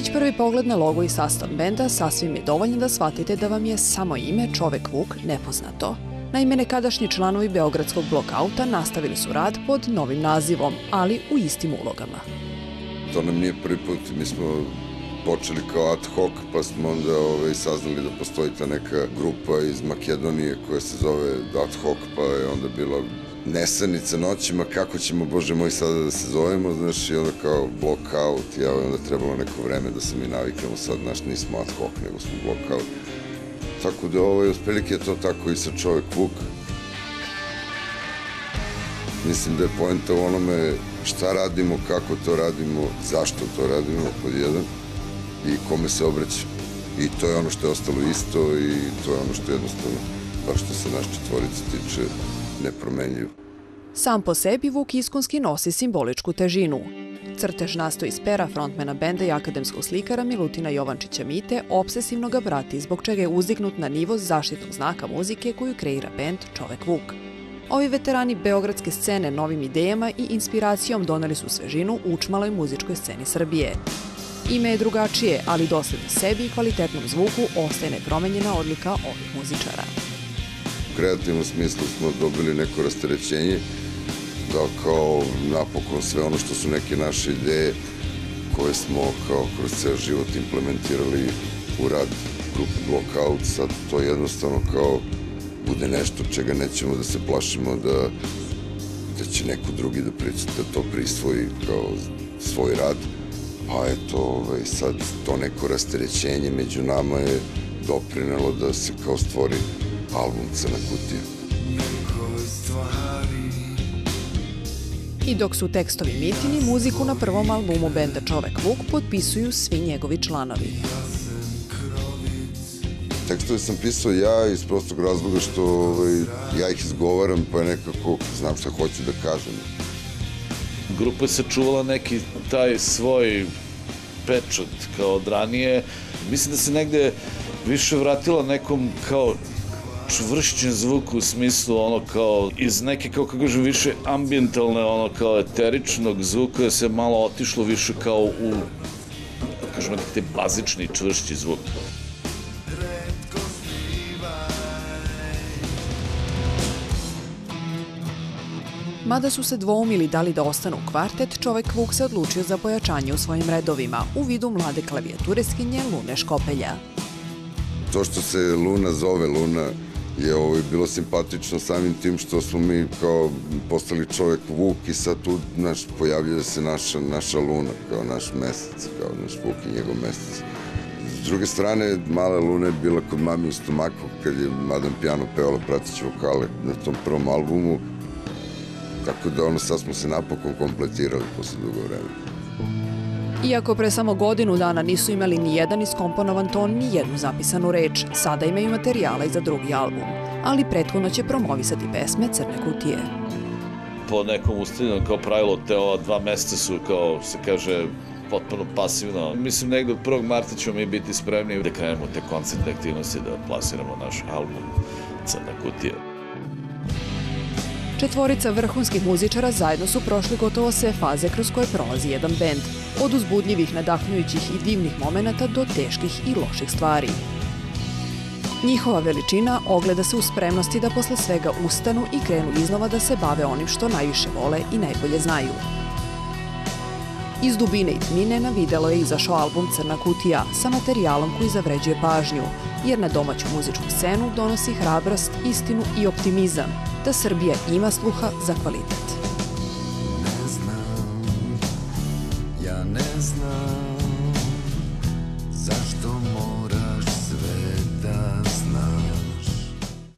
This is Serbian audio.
već prvi pogled na logo i sastav benda sasvim je dovoljno da shvatite da vam je samo ime Čovek Vuk nepoznato. Naime, nekadašnji članovi Beogradskog blokauta nastavili su rad pod novim nazivom, ali u istim ulogama. To nam nije prvi put, mi smo počeli kao ad hoc, pa smo onda saznali da postoji ta neka grupa iz Makedonije koja se zove ad hoc, pa je onda bila nesanica noćima, kako ćemo, Bože moj, sada da se zovemo, znaš, i onda kao blockout, onda trebalo neko vreme da se mi naviknemo, sad, znaš, nismo ad hoc, nego smo blockout. Tako da, otprilike je to tako i sa Čovek Vuk. Mislim da je poenta u onome šta radimo, kako to radimo, zašto to radimo, pod jedan, i kome se obraća. I to je ono što je ostalo isto i to je ono što je jednostavno, bar što se naš četvorica tiče, nepromenljivo. Sam po sebi Vuk iskonski nosi simboličku težinu. Crtež nastao iz pera frontmena benda i akademskog slikara Milutina Jovančića Mite obsesivno ga prati, zbog čega je uzdignut na nivo zaštitnog znaka muzike koju kreira bend Čovek Vuk. Ovi veterani beogradske scene novim idejama i inspiracijom doneli su svežinu učmaloj muzičkoj sceni Srbije. Ime je drugačije, ali dosledno sebi i kvalitetnom zvuku ostaje nepromenjena odlika ovih muzičara. U kreativnom smislu smo dobili neko rasterećenje, da kao napokon sve ono što su neke naše ideje koje smo kao kroz ceo život implementirali u rad grupe Blockout, sad to jednostavno kao bude nešto čega nećemo da se plašimo da će neko drugi da to prisvoji kao svoj rad. Pa eto, sad to neko rasterećenje među nama je doprinelo da se kao stvori album Crna kutija. I dok su tekstovi Mitini, muziku na prvom albumu benda Čovek Vuk potpisuju svi njegovi članovi. Tekstove sam pisao ja iz prostog razloga što ja ih izgovaram, pa nekako znam šta hoću da kažem. Grupa je sačuvala neki taj svoj pečat kao od ranije. Mislim da se negde više vratila nekom kao čvršćem zvuku u smislu ono kao iz neke, kako kažem, više ambijentalne, ono kao eteričnog zvuka, da se malo otišlo više kao u, kažem, neki te bazični, čvršći zvuk. Mada su se dvoumili da li da ostanu kvartet, Čovek Vuk se odlučio za pojačanje u svojim redovima u vidu mlade klavijatureskinje Lune Škopelja. To što se Luna zove Luna je bilo simpatično samim tim što smo mi kao postali Čovek Vuk i sad tu pojavljuje se naša Luna kao naš mesec, kao naš Vuk i njegov mesec. S druge strane, Mala Luna je bila kod mami u stomaku kad je Madame Piano pevala prateće vokale na tom prvom albumu. Tako da sad smo se napokon kompletirali posle dugo vremena. Iako pre samo godinu dana nisu imali ni jedan iskomponovan ton, ni jednu zapisanu reč, sada imaju materijala i za drugi album, ali prethodno će promovisati pesme Crne kutije. Po nekom ustavljenom kao pravilo, te ova 2 meseca su, kao se kaže, potpuno pasivno. Mislim, negde od 1. marta ćemo mi biti spremni da krenemo te koncertne aktivnosti, da plasiramo naš album Crna kutija. Četvorica vrhunskih muzičara zajedno su prošli gotovo sve faze kroz koje prolazi jedan bend, od uzbudljivih, nadahnjujućih i divnih momenata do teških i loših stvari. Njihova veličina ogleda se u spremnosti da posle svega ustanu i krenu iznova da se bave onim što najviše vole i najbolje znaju. Iz dubine i tmine na videlo je izašao album Crna kutija sa materijalom koji zavređuje pažnju, jer na domaću muzičku scenu donosi hrabrost, istinu i optimizam da Srbija ima sluha za kvalitet. Ja ne znam zašto